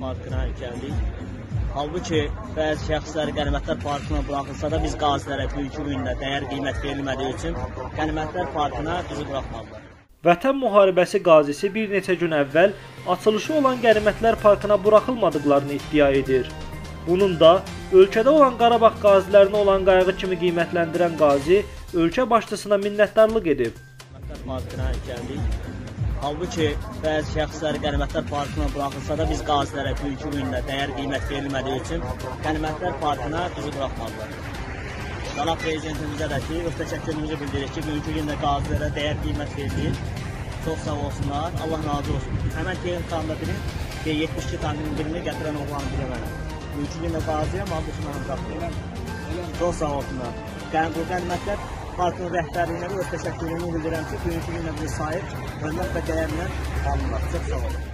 Parkına gəldik. Halbuki bəzi şəxslər Qənimətlər Parkına buraxılsa da biz qazilərə bugünkü gündə dəyər qiymət verilmədiyi üçün Qənimətlər Parkına bizi buraxmadılar. Vətən müharibəsi qazisi bir neçə gün əvvəl açılışı olan Qənimətlər Parkına buraxılmadıqlarını iddia edir. Bunun da ölkədə olan Qarabağ qazilərinə olan qayğı kimi qiymətləndirən qazi ölkə başçısına minnətdarlıq edib. Qənimətlər Parkına gəldik. Halbuki bəzi şəxslər Qənimətlər Parkına buraxılsa da biz qazilərə bugünkü gündə dəyər qiymət verilmədiyi üçün Qənimətlər Parkına bizi buraxmadılar. Cənab Prezidentimizə də ki, öz təşəkkürümüzü bildiririk ki, bugünkü gündə qazilərə dəyər qiymət verilir. Çox sağ olsunlar, Allah razı olsun. Həmən texnikanın da biri, 72 tankının birini gətirən oğlanı biri mənə. Bugünkü gündə qaziyəm, halbuki mənə qapıyım. Çox sağ olsunlar. Bu Qənimətlər Parkın rəhbərliyinə öz təşəkkürümü bildirəm ki, bugünkü gündə bir sahib, hörmət və dəyərlə alınlar. Çox sağ olun.